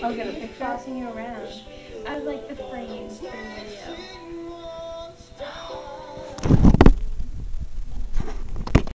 I'll get a picture. Bossing you around. I was like the frame.